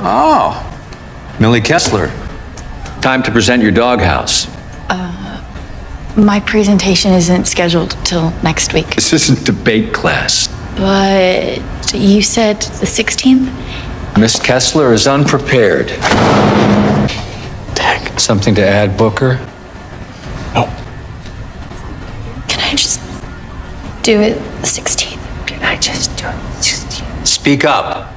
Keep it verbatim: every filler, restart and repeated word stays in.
Oh, Mille Kessler. Time to present your doghouse. Uh, my presentation isn't scheduled till next week. This isn't debate class. But you said the sixteenth? Miss Kessler is unprepared. Dang. Something to add, Booker? No. Can I just do it the sixteenth? Can I just do it the sixteenth? Speak up.